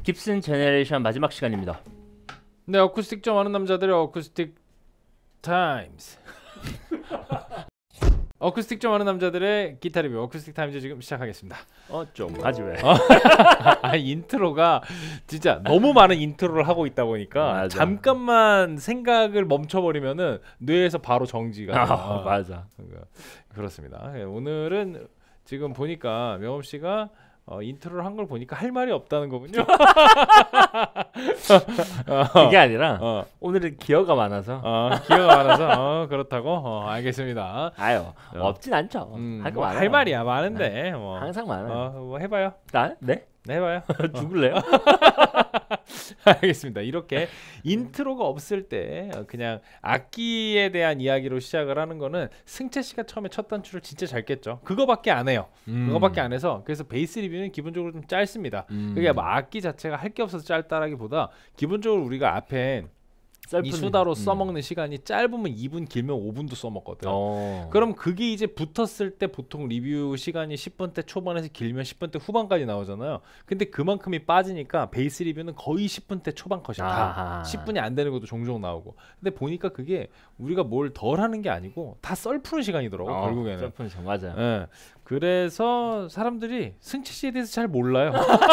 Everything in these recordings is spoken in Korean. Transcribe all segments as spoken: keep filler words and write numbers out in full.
깁슨 제네레이션 마지막 시간입니다. 네, 어쿠스틱 좀 아는 남자들의 어쿠스틱 타임스. 어쿠스틱 좀 아는 남자들의 기타 리뷰 어쿠스틱 타임즈 지금 시작하겠습니다. 어 좀 하지 왜? 아, 인트로가 진짜 너무 많은 인트로를 하고 있다 보니까 맞아. 잠깐만 생각을 멈춰버리면은 뇌에서 바로 정지가 돼요. 아, 맞아. 그러니까 그렇습니다. 오늘은 지금 보니까 명업 씨가 어, 인트로를 한 걸 보니까 할 말이 없다는 거군요. 그게 아니라 어, 오늘은 기어가 많아서. 어, 기회가 많아서 어, 그렇다고 어, 알겠습니다. 아유 어. 없진 않죠. 음, 할 거 뭐 많아요. 할 말이야 많은데 뭐, 항상 많아요. 어, 뭐 해봐요. 나? 네? 네, 해봐요. 죽을래요? 알겠습니다. 이렇게 인트로가 없을 때 그냥 악기에 대한 이야기로 시작을 하는 거는 승채 씨가 처음에 첫 단추를 진짜 잘 깼죠. 그거밖에 안 해요. 음. 그거밖에 안 해서 그래서 베이스 리뷰는 기본적으로 좀 짧습니다. 음. 그게 뭐 악기 자체가 할 게 없어서 짧다라기보다 기본적으로 우리가 앞에 이 썰프는- 수다로 음. 써먹는 시간이 짧으면 이 분 길면 오 분도 써먹거든. 어. 그럼 그게 이제 붙었을 때 보통 리뷰 시간이 십 분대 초반에서 길면 십 분대 후반까지 나오잖아요. 근데 그만큼이 빠지니까 베이스 리뷰는 거의 십 분대 초반 컷이야. 다. 아하. 십 분이 안 되는 것도 종종 나오고. 근데 보니까 그게 우리가 뭘 덜 하는 게 아니고 다 썰 푸는 시간이더라고. 어, 결국에는. 썰프는 정 맞아요. 예. 그래서 사람들이 승채 씨에 대해서 잘 몰라요.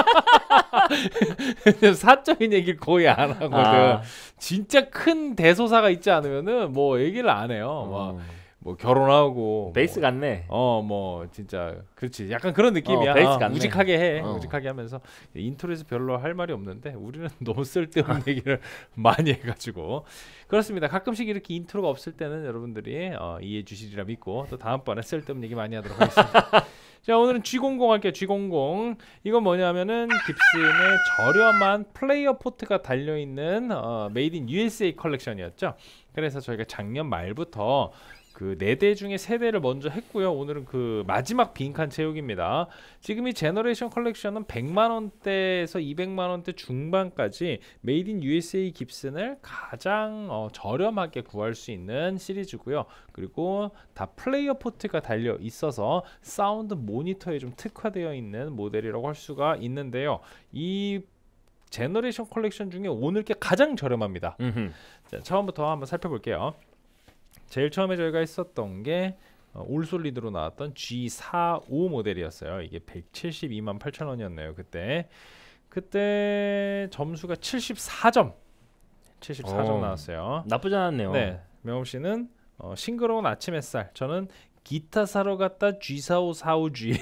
사적인 얘기를 거의 안 하거든. 아. 진짜 큰 대소사가 있지 않으면은 뭐 얘기를 안 해요. 막 음. 뭐 결혼하고 베이스 뭐, 같네. 어 뭐 진짜 그렇지 약간 그런 느낌이야. 어, 베이스 어, 같네. 우직하게 해. 어. 우직하게 하면서 인트로에서 별로 할 말이 없는데 우리는 너무 쓸데없는 얘기를 많이 해가지고 그렇습니다. 가끔씩 이렇게 인트로가 없을 때는 여러분들이 어, 이해해 주시리라 믿고 또 다음번에 쓸데없는 얘기 많이 하도록 하겠습니다. 자, 오늘은 지 공공 할게요. 지 공공. 이건 뭐냐면은 깁슨의 저렴한 플레이어 포트가 달려있는 어, 메이드 인 유에스에이 컬렉션이었죠. 그래서 저희가 작년 말부터 그 네 대 중에 세 대를 먼저 했고요. 오늘은 그 마지막 빈칸 채우기입니다. 지금 이 제너레이션 컬렉션은 백만 원대에서 이백만 원대 중반까지 메이드 인 유에스에이 깁슨을 가장 어, 저렴하게 구할 수 있는 시리즈고요. 그리고 다 플레이어 포트가 달려 있어서 사운드 모니터에 좀 특화되어 있는 모델이라고 할 수가 있는데요. 이 제너레이션 컬렉션 중에 오늘 게 가장 저렴합니다. 음흠. 자, 처음부터 한번 살펴볼게요. 제일 처음에 저희가 했었던 게 어, 올솔리드로 나왔던 지 사십오 모델이었어요. 이게 백칠십이만 팔천 원이었네요. 그때 그때 점수가 칠십사 점 칠십사 점 어. 나왔어요. 나쁘지 않았네요. 네, 명호 씨는 어, 싱그러운 아침 햇살. 저는 기타 사러 갔다 지 사십오 사십오 지.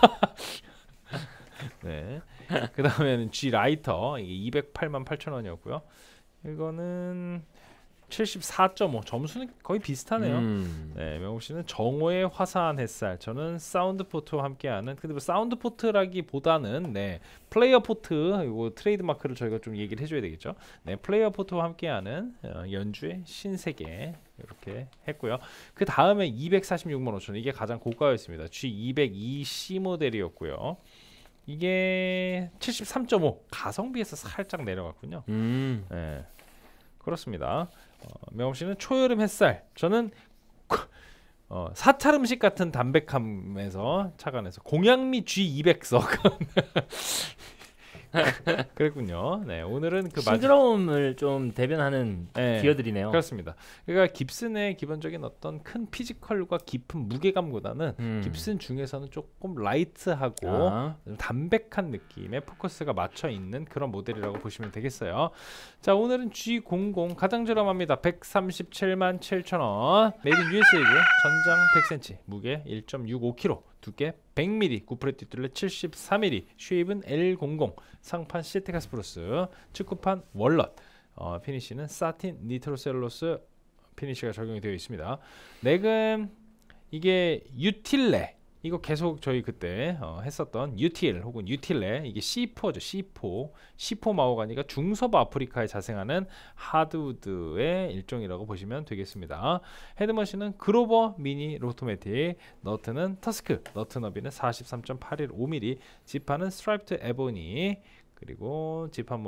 네. 그 다음에는 G 라이터 이게 이백팔만 팔천 원이었고요. 이거는 칠십사 점 오 점수는 거의 비슷하네요. 음. 네, 명호 씨는 정오의 화사한 햇살. 저는 사운드 포트와 함께하는. 근데 뭐 사운드 포트라기보다는 네 플레이어 포트 이거 트레이드 마크를 저희가 좀 얘기를 해줘야 되겠죠. 네, 플레이어 포트와 함께하는 어, 연주의 신세계 이렇게 했고요. 그 다음에 이백사십육만 오천 원 이게 가장 고가였습니다. 지 이백이 씨 모델이었고요. 이게 칠십삼 점 오 가성비에서 살짝 내려갔군요. 음. 네, 그렇습니다. 어, 명호 씨는 초여름 햇살. 저는 어, 사찰 음식 같은 담백함에서 착안해서 공양미 지 이백석. 그랬군요. 네, 오늘은 그 마지- 싱그러움을 좀 대변하는 네, 기어들이네요. 그렇습니다. 그러니까 깁슨의 기본적인 어떤 큰 피지컬과 깊은 무게감보다는 음. 깁슨 중에서는 조금 라이트하고 아. 좀 담백한 느낌의 포커스가 맞춰 있는 그런 모델이라고 보시면 되겠어요. 자, 오늘은 지 공공 가장 저렴합니다. 백삼십칠만 칠천 원. 메이드 인 유에스에이고요. 전장 백 센티미터, 무게 일 점 육오 킬로그램, 두께 백 밀리미터, 구프렛 뒷둘레 칠십사 밀리미터, 쉐입은 엘 공공, 상판 시테카스 프로스, 축구판 월넛, 어, 피니시는 사틴 니트로셀로스 피니시가 적용이 되어 있습니다. 넥은 이게 유틸레, 이거 계속 저희 그때 어, 했었던 유틸 혹은 유틸레, 이게 씨 포죠. 씨 포 씨 포 마호가니가 중서부 아프리카에 자생하는 하드우드의 일종이라고 보시면 되겠습니다. 헤드머신은 그로버 미니 로토매틱, 너트는 터스크, 너트 너비는 사십삼 점 팔일오 밀리미터, 지판은 스트라이프드 에보니, 그리고 지판 뭐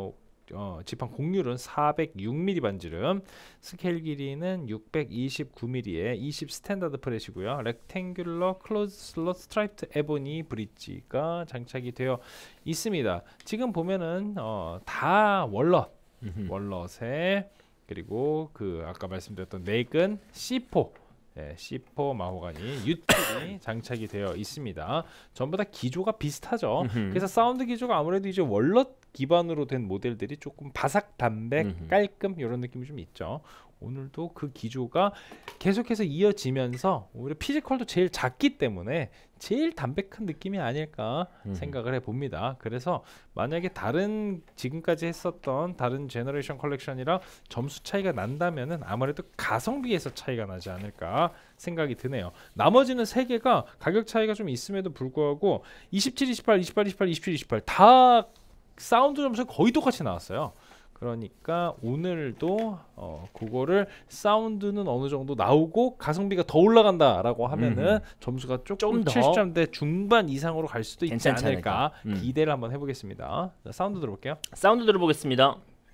어, 지판 곡률은 사백육 밀리미터 반지름, 스케일 길이는 육백이십구 밀리미터에 이십 스탠다드 프렛이고요. 렉탱귤러 클로즈 슬롯 스트라이프드 에보니 브릿지가 장착이 되어 있습니다. 지금 보면은 어, 다 월넛, 월넛에 그리고 그 아까 말씀드렸던 넥은 씨 사 네, 씨 사 마호가니 유틸이 장착이 되어 있습니다. 전부 다 기조가 비슷하죠. 그래서 사운드 기조가 아무래도 이제 월넛 기반으로 된 모델들이 조금 바삭 담백 음흠. 깔끔 이런 느낌이 좀 있죠. 오늘도 그 기조가 계속해서 이어지면서 오히려 피지컬도 제일 작기 때문에 제일 담백한 느낌이 아닐까 음. 생각을 해봅니다. 그래서 만약에 다른 지금까지 했었던 다른 제너레이션 컬렉션이랑 점수 차이가 난다면은 아무래도 가성비에서 차이가 나지 않을까 생각이 드네요. 나머지는 세 개가 가격 차이가 좀 있음에도 불구하고 이십칠, 이십팔, 이십팔, 이십팔, 이십칠, 이십팔 다 사운드 점수가 거의 똑같이 나왔어요. 그러니까 오늘도 어, 그거를 사운드는 어느 정도 나오고 가성비가 더 올라간다라고 하면은 음. 점수가 조금 좀 더 칠십 점대 중반 이상으로 갈 수도 있지 괜찮지 않을까 않을까. 음. 기대를 한번 해보겠습니다. 자, 사운드 들어볼게요. 사운드 들어보겠습니다.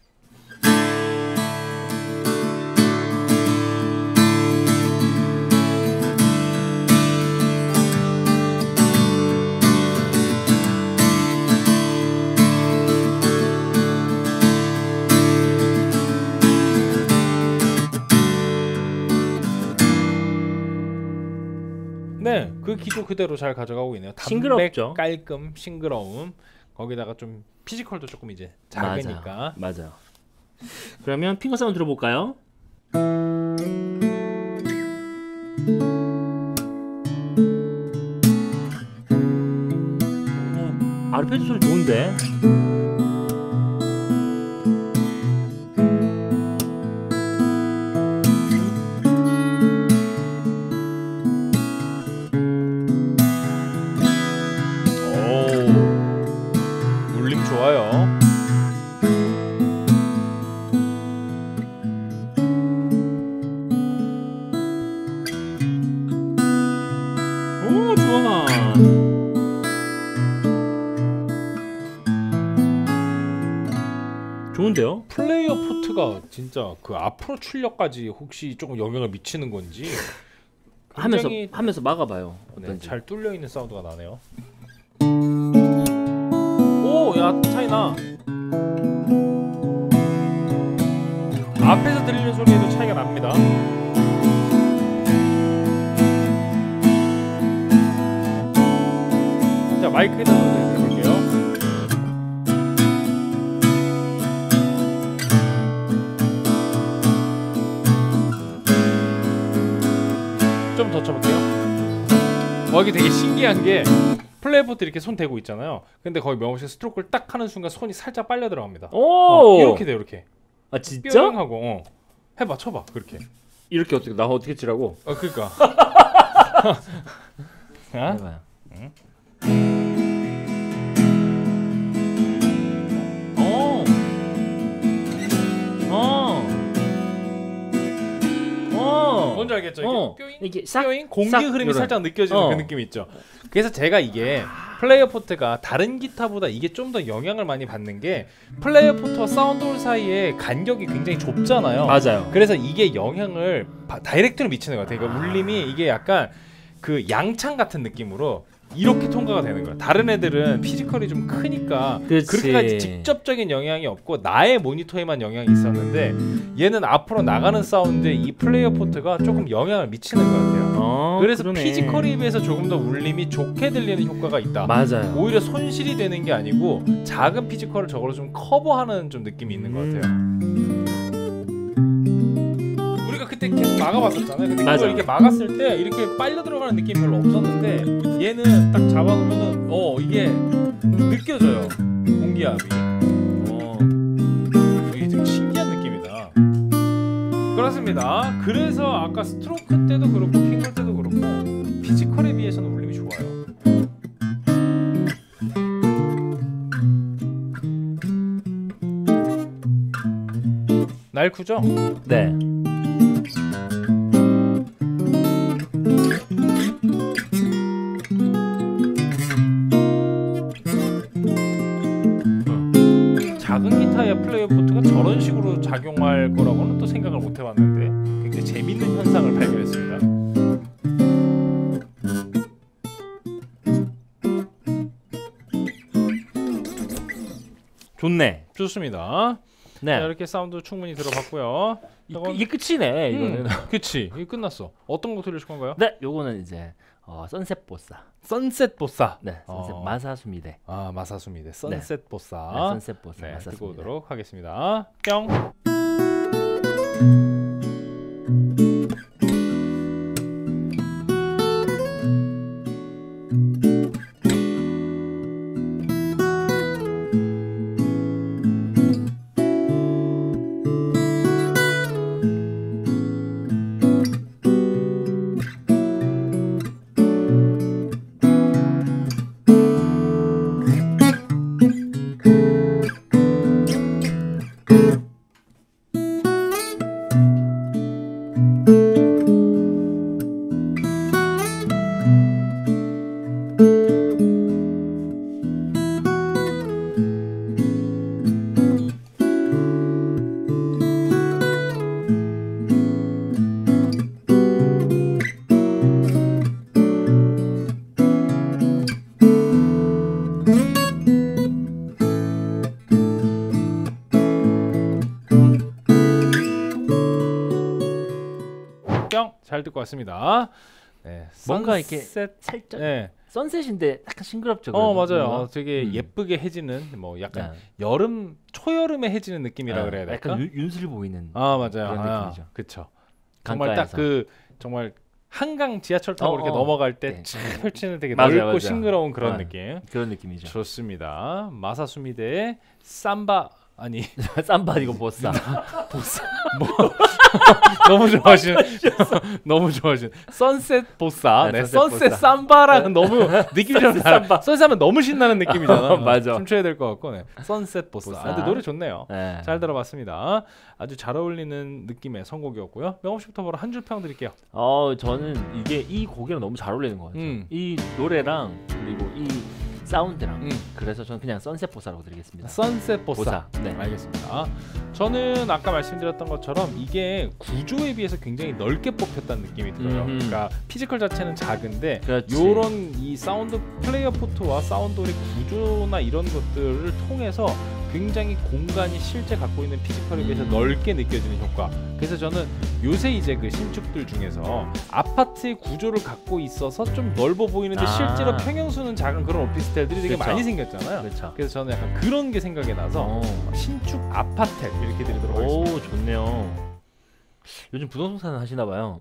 네, 그 기조 그대로 잘 가져가고 있네요. 담백, 싱그럽죠. 깔끔, 싱그러움. 거기다가 좀 피지컬도 조금 이제 작으니까. 맞아. 맞아. 그러면 핑거 사운드 들어볼까요? 어, 아르페지오 소리 좋은데? 오, 울림 좋아요. 오, 좋아. 좋은데요? 플레이어 포트가 진짜 그 앞으로 출력까지 혹시 조금 영향을 미치는 건지 하면서 굉장히 하면서 막아봐요. 네, 어떤지. 잘 뚫려 있는 사운드가 나네요. 오, 야 차이 나. 앞에서 들리는 소리에도 차이가 납니다. 자, 마이크에다 해볼게요. 좀 더 쳐볼게요. 어, 이게 되게 신기한 게 플레이포트 이렇게 손 대고 있잖아요. 근데 거의 명호씨 스트로크를 딱 하는 순간 손이 살짝 빨려 들어갑니다. 오, 어, 이렇게 돼, 이렇게. 아 진짜? 뿅 하고 어. 해봐, 쳐봐, 그렇게. 이렇게 어떻게 나 어떻게 치라고? 어, 그러니까. 자, 해봐요. 어. 어. 어. 뭔지 알겠죠? 이게 어. 뼈인, 이게 싹 뼈인 공기 싹 흐름이 이런. 살짝 느껴지는 어. 그 느낌이 있죠. 그래서 제가 이게 플레이어 포트가 다른 기타보다 이게 좀 더 영향을 많이 받는 게 플레이어 포트와 사운드홀 사이에 간격이 굉장히 좁잖아요. 맞아요. 그래서 이게 영향을 바, 다이렉트로 미치는 것 같아요. 그러니까 울림이 이게 약간 그 양창 같은 느낌으로 이렇게 통과가 되는 거야. 다른 애들은 피지컬이 좀 크니까 그렇지. 그렇게까지 직접적인 영향이 없고 나의 모니터에만 영향이 있었는데 얘는 앞으로 나가는 사운드에 이 플레이어 포트가 조금 영향을 미치는 것 같아요. 어, 그래서 그러네. 피지컬에 비해서 조금 더 울림이 좋게 들리는 효과가 있다. 맞아요. 오히려 손실이 되는 게 아니고 작은 피지컬을 저걸로 좀 커버하는 좀 느낌이 있는 것 같아요. 우리가 그때 계속 막아봤었잖아요. 근데 맞아. 그걸 이렇게 막았을 때 이렇게 빨려 들어가는 느낌이 별로 없었는데 얘는 딱 잡아놓으면은 어 이게 느껴져요. 공기압이. 어 이게 되게 신기한 느낌이다. 그렇습니다. 그래서 아까 스트로크 때도 그렇고 핑거 때도 그렇고 피지컬에 비해서는 울림이 좋아요. 날쿠죠? 네. 작은 기타의 플레이어 부정적으로 작용할 거라고는 또 생각을 못 해봤는데 굉장히 재밌는 현상을 발견했습니다. 좋네. 좋습니다. 네. 자, 이렇게 사운드 충분히 들어봤고요. 이, 이건- 이게 끝이네. 이거는. 음, 그치. 이게 끝났어. 어떤 거 들려줄 건가요? 네, 요거는 이제 어, 선셋 보사. 선셋 보사. 네, 선셋 어. 마사수미데. 아 마사수미데 선셋 보사. 네, 선셋 보사. 네, 듣고 마사수미데. 오도록 하겠습니다. 뿅. 뿅. 잘 듣고 왔습니다. 네, 뭔가 이렇게 선셋. 살짝 네. 선셋인데 약간 싱그럽죠. 어 그래도. 맞아요. 뭔가? 어, 되게 음. 예쁘게 해지는 뭐 약간 네. 여름 초여름에 해지는 느낌이라 네, 그래야 될까? 약간 윤, 윤슬 보이는. 아 맞아요. 그런 아, 느낌이죠. 그쵸. 정말 강가에서. 딱 그 정말 한강 지하철 타고 어, 이렇게 어. 넘어갈 때 네. 쫙 펼치는 되게 맞아요, 넓고 맞아요. 싱그러운 그런 네. 느낌. 그런 느낌이죠. 좋습니다. 마사수미데의 삼바 아니 쌈바 이거 보사. 너무 좋아하시는 너무 좋아하시는 선셋 보사. 네, 네, 선셋 선셋 보사. 삼바랑은 너무 느낌이 좀 달라. 삼바. 선셋 하면 너무 신나는 느낌이잖아. 어, 맞아. 춤춰야 될 것 같고. 네. 선셋 보사. 보사. 아, 근데 노래 좋네요. 네. 잘 들어봤습니다. 아주 잘 어울리는 느낌의 선곡이었고요. 명호 씨부터 바로 한 줄 평 드릴게요. 어, 저는 이게 이 곡이랑 너무 잘 어울리는 것 같아요. 음. 이 노래랑 그리고 이 사운드랑. 음. 그래서 저는 그냥 선셋 보사라고 드리겠습니다. 선셋 보사. 보사. 네. 알겠습니다. 저는 아까 말씀드렸던 것처럼 이게 구조에 비해서 굉장히 넓게 뽑혔다는 느낌이 들어요. 음흠. 그러니까 피지컬 자체는 작은데 그렇지. 요런 이 사운드 플레이어 포트와 사운드의 구조나 이런 것들을 통해서 굉장히 공간이 실제 갖고 있는 피지컬에 비해서 음. 넓게 느껴지는 효과. 그래서 저는 요새 이제 그 신축들 중에서 아파트의 구조를 갖고 있어서 좀 넓어 보이는데 아. 실제로 평형수는 작은 그런 오피스텔들이 되게 그쵸. 많이 생겼잖아요. 그렇죠. 그래서 저는 약간 그런 게 생각이 나서 어. 신축 아파텔 이렇게 드리도록 하겠습니다. 오, 좋네요. 요즘 부동산 하시나 봐요.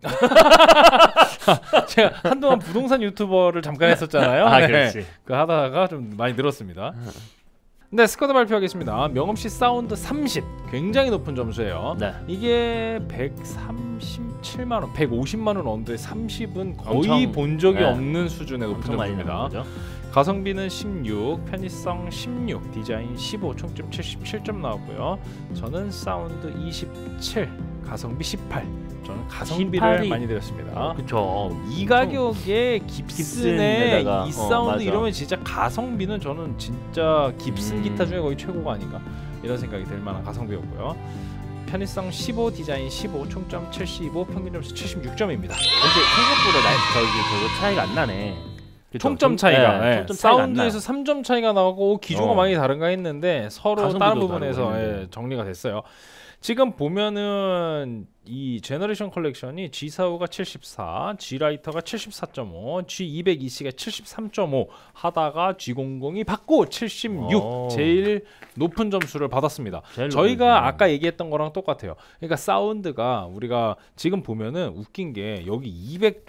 제가 한동안 부동산 유튜버를 잠깐 했었잖아요. 아, 네. 그렇지. 그 하다가 좀 많이 늘었습니다. 네, 스쿼드 발표하겠습니다. 명엄씨 사운드 삼십 굉장히 높은 점수예요. 네. 이게 백삼십칠만 원, 백오십만 원 언더의 삼십은 거의 엄청, 본 적이 네. 없는 수준의 높은 엄청 많이 나는 점수입니다. 거죠. 가성비는 십육, 편의성 십육, 디자인 십오, 총점 칠십칠 점 나왔고요. 저는 사운드 이십칠, 가성비 십팔. 저는 가성비를 십팔이 많이 드렸습니다. 그렇죠. 이 가격에 깁슨에 깁슨에다가, 이 어, 사운드 맞아. 이러면 진짜 가성비는 저는 진짜 깁슨 음. 기타 중에 거의 최고가 아닌가 이런 생각이 들 만한 가성비였고요. 편의성 십오, 디자인 십오, 총점 칠십오, 평균 점수 칠십육 점입니다. 근데 생각보다 나 저기 저거 차이가 안 나네. 그쵸? 총점 총- 차이가 네, 네, 총점 차이가 안 사운드에서 나요. 삼 점 차이가 나고 기조가 어. 많이 다른가 했는데 서로 가성비도 다른 다르고 부분에서 했는데. 예, 정리가 됐어요. 지금 보면은 이 제너레이션 컬렉션이 지 사십오가 칠십사, G라이터가 칠십사 점 오, 지 이백이십가 칠십삼 점 오 하다가 지 공공이 받고 칠십육 오. 제일 높은 점수를 받았습니다. 제일 저희가 높은 아까 얘기했던 거랑 똑같아요. 그러니까 사운드가 우리가 지금 보면은 웃긴 게 여기 이백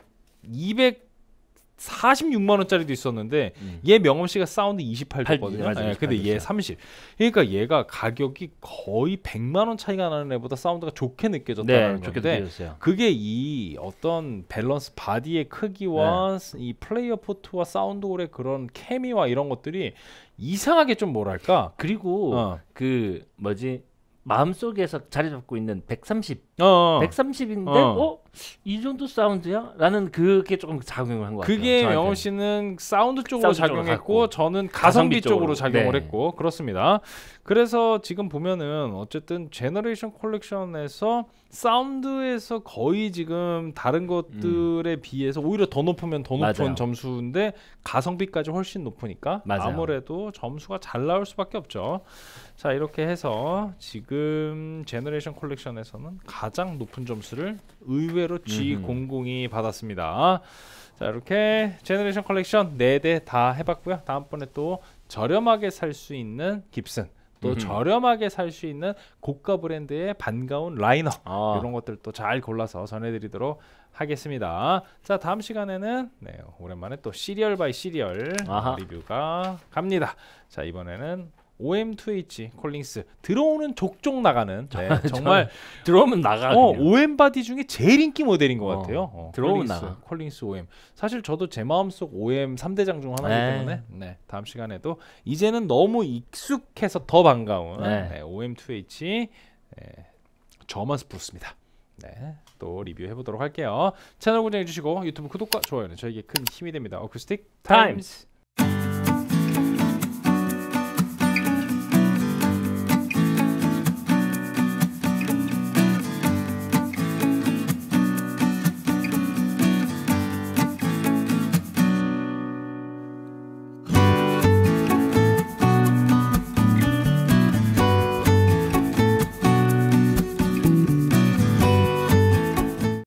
이백사십육만 원짜리도 있었는데 음. 얘 명엄 씨가 사운드 이십팔 팔, 줬거든요. 맞아, 예, 이십팔 근데 얘 줬어요. 삼십. 그러니까 얘가 가격이 거의 백만 원 차이가 나는 애보다 사운드가 좋게 네, 느껴졌다는 좋게 건데 느껴졌어요. 그게 이 어떤 밸런스 바디의 크기와 네. 이 플레이어 포트와 사운드홀의 그런 케미와 이런 것들이 이상하게 좀 뭐랄까 그리고 어. 그 뭐지 마음속에서 자리 잡고 있는 백삼십, 어. 백삼십인데 어. 어? 이 정도 사운드야? 라는 그게 조금 작용을 한 것 같아요. 그게 저한테는. 명호 씨는 사운드 쪽으로 사운드 쪽으로 작용했고 갔고, 저는 가성비 가성비 쪽으로 쪽으로. 작용을 네. 했고 그렇습니다. 그래서 지금 보면은 어쨌든 제너레이션 컬렉션에서 사운드에서 거의 지금 다른 것들에 비해서 오히려 더 높으면 더 높은 맞아요. 점수인데 가성비까지 훨씬 높으니까 맞아요. 아무래도 점수가 잘 나올 수밖에 없죠. 자 이렇게 해서 지금 제너레이션 컬렉션에서는 가장 높은 점수를 의외로 지 공공이 받았습니다. 자 이렇게 제너레이션 컬렉션 네 대 다 해봤고요. 다음번에 또 저렴하게 살 수 있는 깁슨 또 음흠. 저렴하게 살 수 있는 고가 브랜드의 반가운 라이너 아, 이런 것들 또 잘 골라서 전해드리도록 하겠습니다. 자 다음 시간에는 네, 오랜만에 또 시리얼 바이 시리얼 아하. 리뷰가 갑니다. 자 이번에는 오엠 투 에이치 콜링스 들어오는 족족 나가는 네, 정말 들어오면 나가. 어, 그냥. 오엠 바디 중에 제일 인기 모델인 것 어, 같아요. 어, 들어오면 콜링스, 나가. 콜링스 오엠. 사실 저도 제 마음속 오엠 삼 대장 중 하나이기 네. 때문에 네, 다음 시간에도 이제는 너무 익숙해서 더 반가운 네. 네, 오엠 투 에이치 네, 저먼 스프루스입니다. 네, 또 리뷰해 보도록 할게요. 채널 고정해 주시고 유튜브 구독과 좋아요는 저에게 큰 힘이 됩니다. 어쿠스틱 타임스.